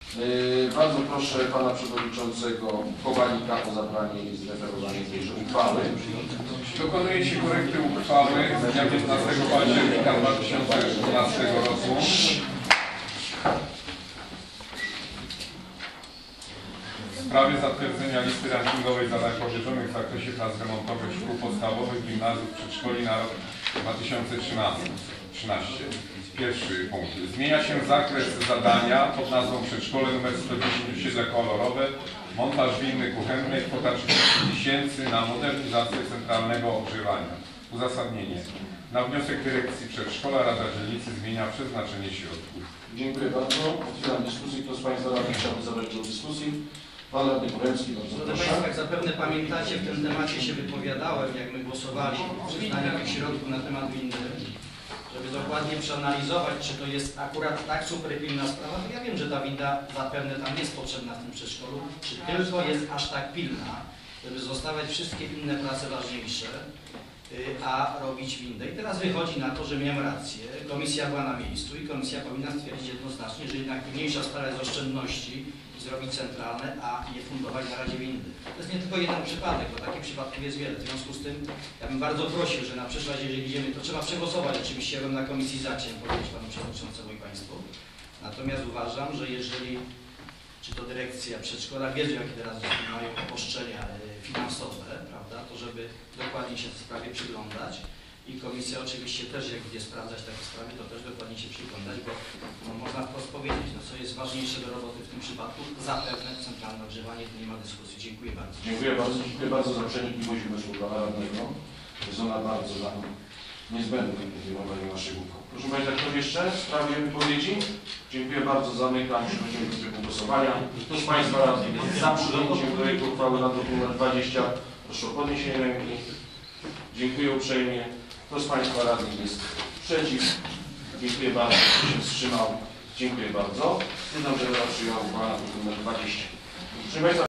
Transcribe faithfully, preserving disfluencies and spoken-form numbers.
Yy, bardzo proszę pana przewodniczącego Kowalika o zabranie i zreferowanie tejże uchwały. Dokonuje się korekty uchwały z dnia piętnastego października dwa tysiące dwunastego roku w sprawie zatwierdzenia listy rankingowej zadań powierzonych w zakresie prac remontowych szkół podstawowych, gimnazjów, przedszkoli na rok dwa tysiące trzynasty. Pierwszy punkt. Zmienia się zakres zadania pod nazwą Przedszkole nr sto dziesięć osiedle kolorowe, montaż windy kuchennej, kwota trzydzieści tysięcy na modernizację centralnego ogrzewania. Uzasadnienie. Na wniosek dyrekcji przedszkola Rada Dzielnicy zmienia przeznaczenie środków. Dziękuję bardzo. Otwieram dyskusję. Kto z państwa radnych chciałby zabrać do dyskusji? Pan radny Poremski, bardzo Proszę proszę. Państwa, jak zapewne pamiętacie, w tym temacie się wypowiadałem, jak my głosowali przyznanie tych środków na temat windy, żeby dokładnie przeanalizować, czy to jest akurat tak super pilna sprawa. To ja wiem, że ta winda zapewne tam jest potrzebna w tym przedszkolu, czy tylko jest aż tak pilna, żeby zostawiać wszystkie inne prace ważniejsze, a robić windę. I teraz wychodzi na to, że miałem rację, komisja była na miejscu i komisja powinna stwierdzić jednoznacznie, że jednak pilniejsza sprawa jest oszczędności i zrobić centralne, a nie fundować na razie windy. To jest nie tylko jeden przypadek, bo takich przypadków jest wiele. W związku z tym ja bym bardzo prosił, że na przyszłość, jeżeli idziemy, to trzeba przegłosować. Oczywiście ja bym na komisji za chciałem powiedzieć panu przewodniczącemu i państwu. Natomiast uważam, że jeżeli czy to dyrekcja przedszkola wiedzą, jakie teraz mają obostrzenia finansowe, prawda, to żeby dokładnie się tej sprawie przyglądać i komisja oczywiście też, jak będzie sprawdzać takie sprawy, to też dokładnie się przyglądać, bo no, można wprost powiedzieć, no, co jest ważniejsze do roboty w tym przypadku, zapewne centralne ogrzewanie, tu nie ma dyskusji. Dziękuję bardzo. Dziękuję bardzo. Dziękuję bardzo za przenikliwość umysłu pana radnego. Jest ona bardzo nam niezbędna w podejmowaniu naszych uchwał. Proszę państwa, ktoś jeszcze w sprawie wypowiedzi? Dziękuję bardzo. Zamykam. Przechodzimy do trybu głosowania. Kto z państwa radnych jest za przyjęciem projektu uchwały na druk nr dwadzieścia? Proszę o podniesienie ręki. Dziękuję uprzejmie. Kto z państwa radnych jest przeciw? Dziękuję bardzo. Kto się wstrzymał? Dziękuję bardzo. Stwierdzam, że Rada przyjęła uchwałę na druk nr dwadzieścia. Proszę państwa,